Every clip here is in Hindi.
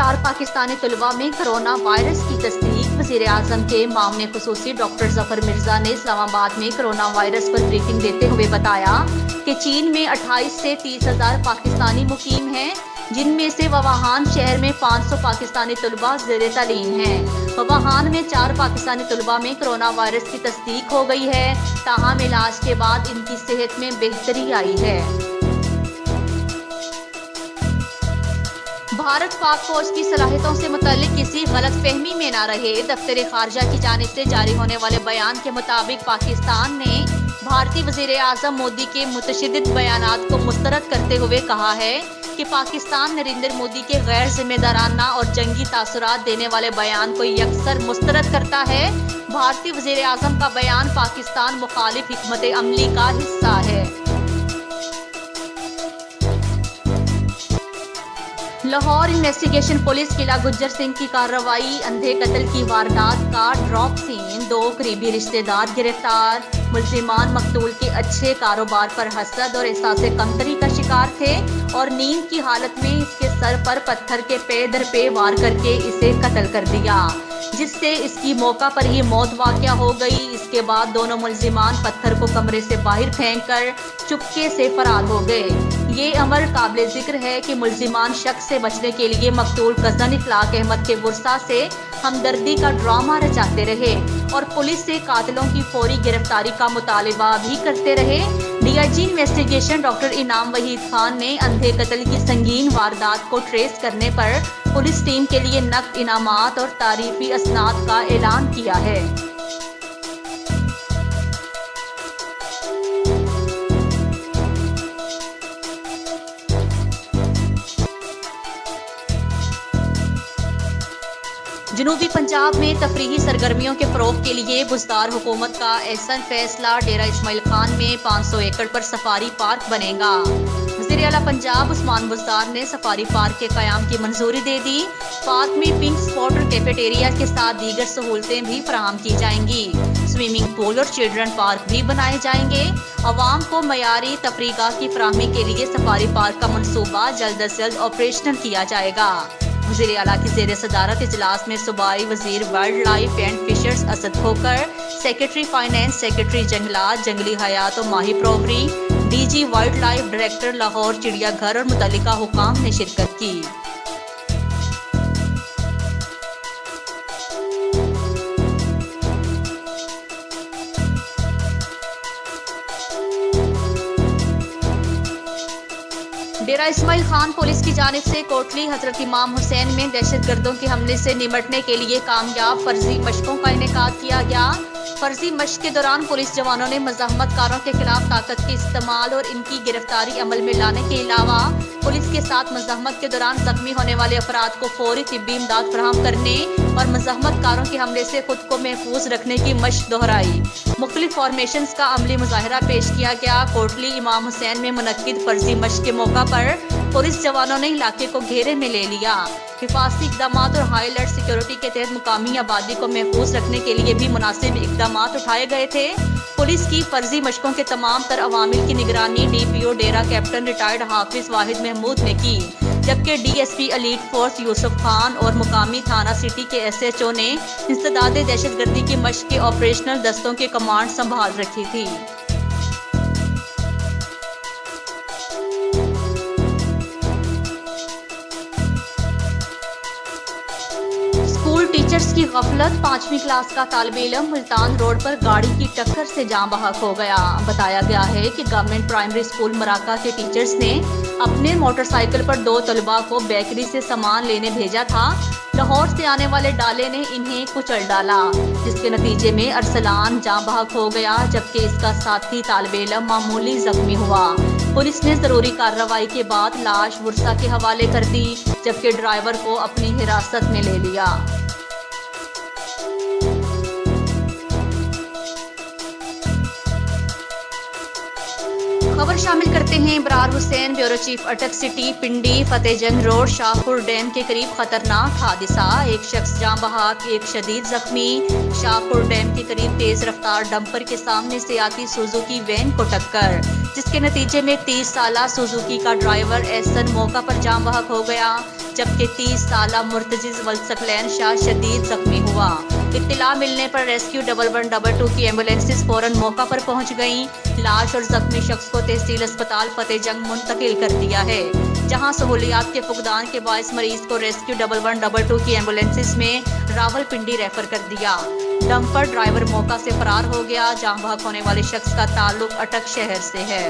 4 पाकिस्तानी तलबा में कोरोना वायरस की तस्दीक। वज़ीर आज़म के मामले खुसूसी डॉक्टर जफर मिर्जा ने इस्लामाबाद में कोरोना वायरस पर ब्रीफिंग देते हुए बताया कि चीन में 28 से 30,000 पाकिस्तानी मुकीम हैं, जिनमें से वुहान शहर में 500 पाकिस्तानी तलबा ज़ेरे तालीम हैं। वुहान में 4 पाकिस्तानी तलबा में कोरोना वायरस की तस्दीक हो गई है, ताहम इलाज के बाद इनकी सेहत में बेहतरी आई है। भारत पाक फौज की सलाहियतों से मुताल्लिक किसी गलतफहमी में न रहे। दफ्तर खारजा की जानिब से जारी होने वाले बयान के मुताबिक पाकिस्तान ने भारतीय वज़ीर आज़म मोदी के मुतशद्दिद बयानात को मुस्तरद करते हुए कहा है कि पाकिस्तान नरेंद्र मोदी के गैर जिम्मेदाराना और जंगी तासुरात देने वाले बयान को यकसर मुस्तरद करता है। भारतीय वज़ीर आज़म का बयान पाकिस्तान मुखालिफ हिकमत अमली का हिस्सा है। लाहौर इन्वेस्टिगेशन पुलिस किला गुज्जर सिंह की कार्रवाई। अंधे कत्ल की वारदात का ड्रॉप सीन। 2 करीबी रिश्तेदार गिरफ्तार। मुल्जिमान मकतूल के अच्छे कारोबार पर हसद और एहसास कमतरी का शिकार थे और नींद की हालत में इसके सर पर पत्थर के पे दर पे वार करके इसे कत्ल कर दिया, जिससे इसकी मौका पर ही मौत वाक़या हो गई। इसके बाद दोनों मुल्जिमान पत्थर को कमरे से बाहर फेंककर चुपके से फरार हो गए। ये अमर काबिल जिक्र है कि मुल्जिमान शक से बचने के लिए मकतूल कज़न इखलाक अहमद के गुस्सा से हमदर्दी का ड्रामा रचाते रहे और पुलिस से कातिलों की फौरी गिरफ्तारी का मुतालिबा भी करते रहे। डीआईजी इन्वेस्टिगेशन डॉक्टर इनाम वहीद खान ने अंधे कत्ल की संगीन वारदात को ट्रेस करने पर पुलिस टीम के लिए नकद इनामात और तारीफी असनाद का ऐलान किया है। जनूबी पंजाब में तफरीही सरगर्मियों के फ़रोग़ के लिए बुज़दार हुकूमत का एहसन फैसला। डेरा इस्माइल खान में 500 एकड़ पर सफारी पार्क बनेगा। वज़ीर आला पंजाब उस्मान बुज़दार ने सफारी पार्क के क़याम की मंजूरी दे दी। पार्क में पिंक स्पॉट और कैफेटेरिया के साथ दीगर सहूलतें भी फराहम की जाएंगी। स्विमिंग पूल और चिल्ड्रन पार्क भी बनाए जाएंगे। अवाम को मयारी तफरीगाह की फराहमी के लिए सफारी पार्क का मनसूबा जल्द अज जल्द ऑपरेशनल किया जाएगा। वज़ीर आला की ज़ेर सदारत इजलास में सूबाई वज़ीर wildlife and fisheries Asad Khokhar, secretary finance, secretary जंगलात, जंगली हयात और माही प्रोवरी, DG wildlife, director Lahore चिड़ियाघर और मुतल्लिका हुकाम ने शिरकत की। डेरा इस्माइल खान पुलिस की जानिब से कोटली हजरत इमाम हुसैन में दहशतगर्दों के हमले से निपटने के लिए कामयाब फर्जी मशकों का इनेकाद किया गया। फर्जी मशक के दौरान पुलिस जवानों ने मज़ाहमतकारों के खिलाफ ताकत के इस्तेमाल और इनकी गिरफ्तारी अमल में लाने के अलावा पुलिस के साथ मज़ाहमत के दौरान जख्मी होने वाले अफराद को फौरी तिब्बी इमदाद फराहम करने और मज़ाहमतकारों के हमले से खुद को महफूज रखने की मशक दोहराई। मुख्तलिफ फॉर्मेशंस का अमली मुजाहिरा पेश किया गया। कोटली इमाम हुसैन में मुनक्किद फर्जी मशक के मौका पर पुलिस जवानों ने इलाके को घेरे में ले लिया। हिफाजती इक़दाम और हाई अलर्ट सिक्योरिटी के तहत मुकामी आबादी को महफूज रखने के लिए भी मुनासिब इक़दाम उठाए गए थे। पुलिस की फर्जी मशकों के तमाम तर अवामिल की निगरानी DPO Dera captain retired Hafiz Wahid Mahmood ने की, जबकि DSP elite force Yusuf Khan और मुकामी थाना सिटी के SHO ने इंसदादे दहशतगर्दी की मशक के ऑपरेशनल दस्तों के कमांड संभाल रखी थी। टीचर्स की गफलत। 5वीं क्लास का तालिब इल्म मुल्तान रोड पर गाड़ी की टक्कर से जाँ बहक हो गया। बताया गया है कि गवर्नमेंट प्राइमरी स्कूल मराका के टीचर्स ने अपने मोटरसाइकिल पर 2 तलबा को बेकरी से सामान लेने भेजा था। लाहौर से आने वाले डाले ने इन्हें कुचल डाला, जिसके नतीजे में अरसलान जाँ बहक हो गया, जबकि इसका साथी तालिब इल्म मामूली जख्मी हुआ। पुलिस ने जरूरी कार्रवाई के बाद लाश बुरसा के हवाले कर दी, जबकि ड्राइवर को अपनी हिरासत में ले लिया। खबर शामिल करते हैं। Ibrar Hussain, bureau chief, Attock city, Pindi, Fatehjang road, Shahpur dam के करीब खतरनाक हादसा। एक शख्स जाँ बहक, एक शदीद जख्मी। शाहपुर डैम के करीब तेज रफ्तार डंपर के सामने से आती सुजुकी वैन को टक्कर। जिसके नतीजे में 30 साला सुजुकी का ड्राइवर एहसन मौका पर जाम बहक हो गया, जबकि 30 साला मुर्तजिज वलसकलैन शाह शदीद जख्मी हुआ। इत्तला मिलने पर रेस्क्यू 1112 की एम्बुलेंसेस फौरन मौका पर पहुंच गईं। लाश और जख्मी शख्स को तहसील अस्पताल फतेहजंग मुंतकिल कर दिया है, जहां सहूलियात के फुकदान के बायस मरीज को रेस्क्यू 1112 की एम्बुलेंसेस में रावलपिंडी रेफर कर दिया। डंपर ड्राइवर मौका से फरार हो गया। जाम बहक होने वाले शख्स का ताल्लुक अटक शहर से है।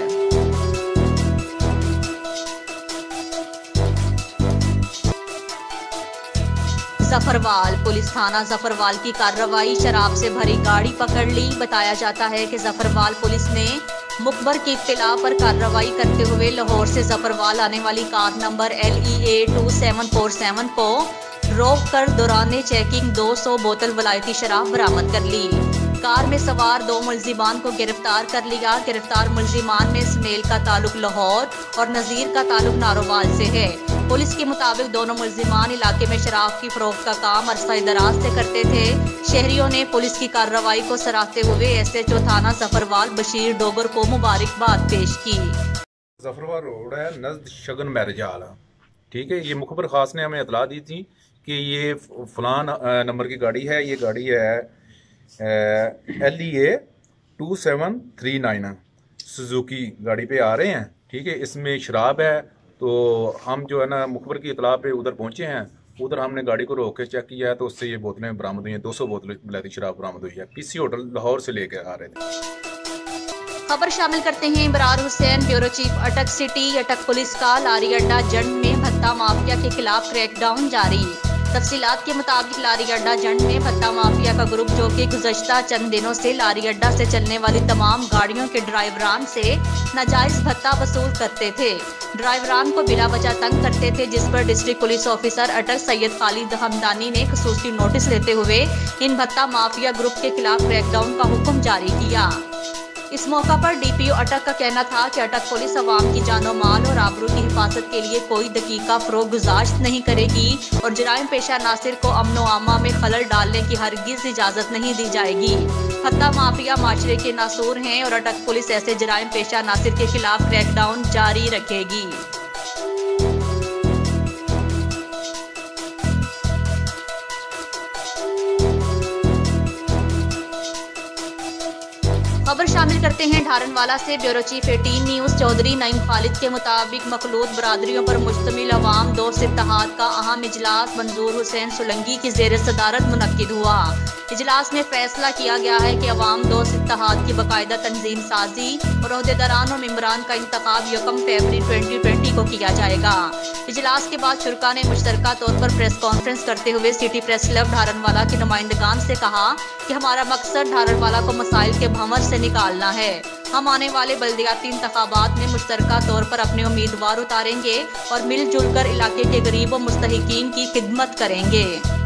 जफरवाल पुलिस थाना जफरवाल की कार्रवाई, शराब से भरी गाड़ी पकड़ ली। बताया जाता है कि जफरवाल पुलिस ने मुखबर की इत्तला पर कार्रवाई करते हुए लाहौर से जफरवाल आने वाली कार नंबर LEA 2747 को रोक कर दौरान चेकिंग 200 बोतल वलायती शराब बरामद कर ली। कार में सवार 2 मुलजिमान को गिरफ्तार कर लिया। गिरफ्तार मुलजिमान में इसमेल का ताल्लुक लाहौर और नजीर का ताल्लुक नारोवाल से है। पुलिस के मुताबिक दोनों मुलजिमान इलाके में शराब की फरोख्त का काम अरसा दराज से करते थे। शहरियों ने पुलिस की कार्रवाई को सराहते हुए SHO थाना जफरवाल बशीर डोगर को मुबारकबाद पेश की। जफरवाल रोड है नज़द शगन मैरिज हॉल, ठीक है। ये मुखबर खास ने हमें इतला दी थी कि ये फलान नंबर की गाड़ी है। ये गाड़ी है LEA 2739 सुजुकी गाड़ी पे आ रहे हैं, ठीक है। इसमें शराब है, तो हम जो है ना मुखबर की इतला पे उधर पहुंचे हैं। उधर हमने गाड़ी को रोक के चेक किया है, तो उससे ये बोतलें बरामद हुई हैं। 200 बोतलें वलायती शराब बरामद हुई है। PC होटल लाहौर से लेकर आ रहे थे। खबर शामिल करते हैं Imrar Hussain, bureau chief Attock city. Attock police का लारी अड्डा जंड में भत्ता माफिया के खिलाफ क्रैकडाउन जारी। तफसीलात के मुताबिक लारी अड्डा जंड में भत्ता माफिया का ग्रुप, जो कि गुज़श्ता चंद दिनों से लारी अड्डा से चलने वाली तमाम गाड़ियों के ड्राइवरान से नाजायज भत्ता वसूल करते थे। ड्राइवरान को बिला वजह तंग करते थे, जिस पर डिस्ट्रिक्ट पुलिस ऑफिसर अटक सैयद खालिद हमदानी ने खुसूसी नोटिस लेते हुए इन भत्ता माफिया ग्रुप के खिलाफ क्रैकडाउन का हुक्म जारी किया। इस मौका पर DPO अटक का कहना था कि अटक पुलिस अवाम की जानो माल और आबरू की हिफाजत के लिए कोई दकीका फरोग गुजारिश नहीं करेगी और जराइम पेशा नासिर को अमनो आमा में खलल डालने की हरगिज इजाजत नहीं दी जाएगी। भत्ता माफिया माशरे के नासूर हैं और अटक पुलिस ऐसे जराइम पेशा नासिर के खिलाफ क्रैकडाउन जारी रखेगी। खबर शामिल करते हैं ढारनवाला से। Bureau chief 18 news Chaudhry Naeem Khalid के मुताबिक मखलूत बरादरियों पर मुश्तमिल अवाम दोस्त इत्तेहाद का अहम इजलास मंजूर हुसैन सोलंकी की ज़ेर सदारत मुनक्किद हुआ। इजलास में फैसला किया गया है कि अवाम दोस्त इत्तेहाद की बाकायदा तंजीम साजी और अहदेदारान और मेम्बरान का इंतखाब 1 फरवरी 2020 को किया जाएगा। इजलास के बाद शुरका ने मुश्तरका तौर पर प्रेस कॉन्फ्रेंस करते हुए सिटी प्रेस क्लब ढारनवाला के नुमाइंदगान से कहा कि हमारा मकसद ढारनवाला को मसाइल के भंवर से निकालना है। हम आने वाले बल्दियाती इंतखाबात में मुश्तरका तौर पर अपने उम्मीदवार उतारेंगे और मिलजुल कर इलाके के गरीब और मुस्तहिकीन की खिदमत करेंगे।